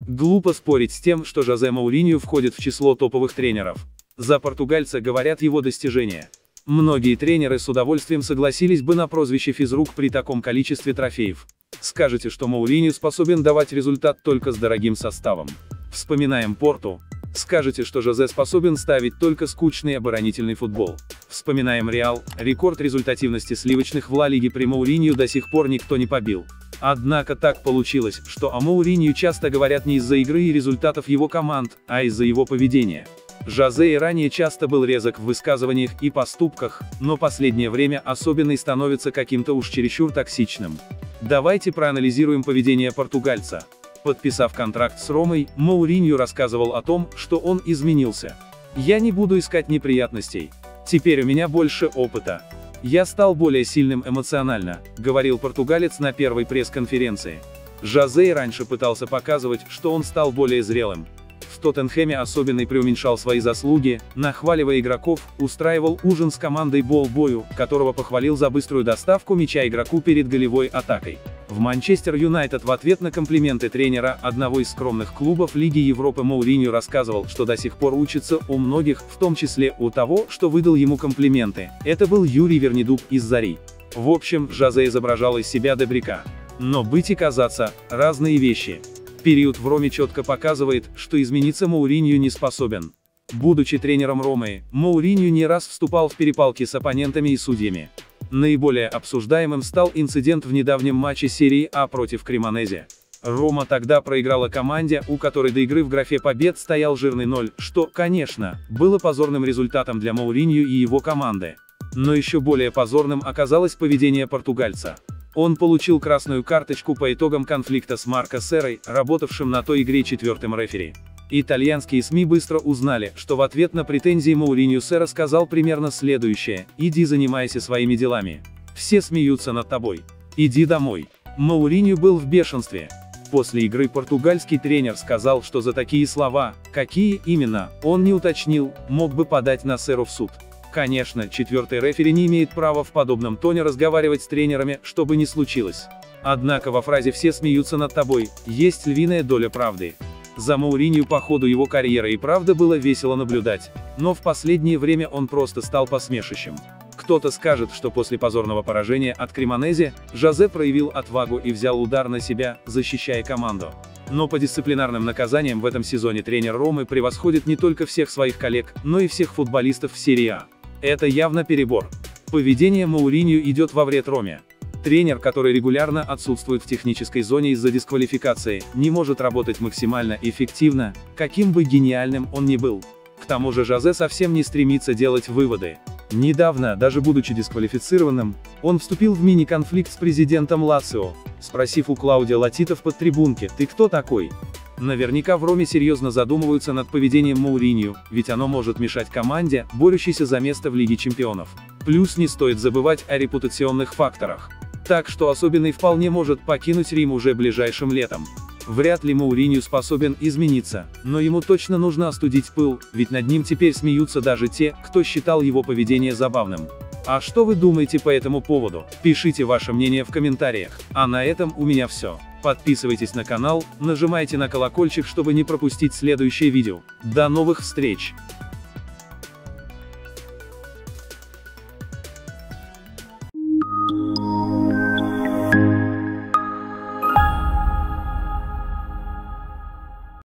Глупо спорить с тем, что Жозе Моуринью входит в число топовых тренеров. За португальца говорят его достижения. Многие тренеры с удовольствием согласились бы на прозвище физрук при таком количестве трофеев. Скажете, что Моуринью способен давать результат только с дорогим составом. Вспоминаем Порту. Скажете, что Жозе способен ставить только скучный оборонительный футбол. Вспоминаем Реал. Рекорд результативности сливочных в Ла Лиге при Моуринью до сих пор никто не побил. Однако так получилось, что о Моуринью часто говорят не из-за игры и результатов его команд, а из-за его поведения. Жозе и ранее часто был резок в высказываниях и поступках, но последнее время особенно и становится каким-то уж чересчур токсичным. Давайте проанализируем поведение португальца. Подписав контракт с Ромой, Моуринью рассказывал о том, что он изменился. «Я не буду искать неприятностей. Теперь у меня больше опыта. Я стал более сильным эмоционально», — говорил португалец на первой пресс-конференции. Жозе и раньше пытался показывать, что он стал более зрелым. В Тоттенхэме особенно преуменьшал свои заслуги, нахваливая игроков, устраивал ужин с командой Болбою, которого похвалил за быструю доставку мяча игроку перед голевой атакой. В Манчестер Юнайтед в ответ на комплименты тренера одного из скромных клубов Лиги Европы Моуринью рассказывал, что до сих пор учится у многих, в том числе у того, что выдал ему комплименты. Это был Юрий Вернидуб из Зари. В общем, Жозе изображал из себя добряка. Но быть и казаться – разные вещи. Период в Роме четко показывает, что измениться Моуринью не способен. Будучи тренером Ромы, Моуринью не раз вступал в перепалки с оппонентами и судьями. Наиболее обсуждаемым стал инцидент в недавнем матче серии А против Кремонезе. Рома тогда проиграла команде, у которой до игры в графе побед стоял жирный 0, что, конечно, было позорным результатом для Моуринью и его команды. Но еще более позорным оказалось поведение португальца. Он получил красную карточку по итогам конфликта с Марко Серрой, работавшим на той игре четвертым рефери. Итальянские СМИ быстро узнали, что в ответ на претензии Моуринью Серра сказал примерно следующее: «Иди занимайся своими делами. Все смеются над тобой. Иди домой». Моуринью был в бешенстве. После игры португальский тренер сказал, что за такие слова, какие именно, он не уточнил, мог бы подать на Серру в суд. Конечно, четвертый рефери не имеет права в подобном тоне разговаривать с тренерами, что бы ни случилось. Однако во фразе «все смеются над тобой» есть львиная доля правды. За Моуринью по ходу его карьеры и правда было весело наблюдать, но в последнее время он просто стал посмешищем. Кто-то скажет, что после позорного поражения от Кремонезе, Жозе проявил отвагу и взял удар на себя, защищая команду. Но по дисциплинарным наказаниям в этом сезоне тренер Ромы превосходит не только всех своих коллег, но и всех футболистов в серии А. Это явно перебор. Поведение Моуринью идет во вред Роме. Тренер, который регулярно отсутствует в технической зоне из-за дисквалификации, не может работать максимально эффективно, каким бы гениальным он ни был. К тому же Жозе совсем не стремится делать выводы. Недавно, даже будучи дисквалифицированным, он вступил в мини-конфликт с президентом Лацио, спросив у Клаудио Латито в подтрибунке: «Ты кто такой?». Наверняка в Роме серьезно задумываются над поведением Моуринью, ведь оно может мешать команде, борющейся за место в Лиге Чемпионов. Плюс не стоит забывать о репутационных факторах. Так что особенный вполне может покинуть Рим уже ближайшим летом. Вряд ли Моуринью способен измениться, но ему точно нужно остудить пыл, ведь над ним теперь смеются даже те, кто считал его поведение забавным. А что вы думаете по этому поводу? Пишите ваше мнение в комментариях. А на этом у меня все. Подписывайтесь на канал, нажимайте на колокольчик, чтобы не пропустить следующее видео. До новых встреч!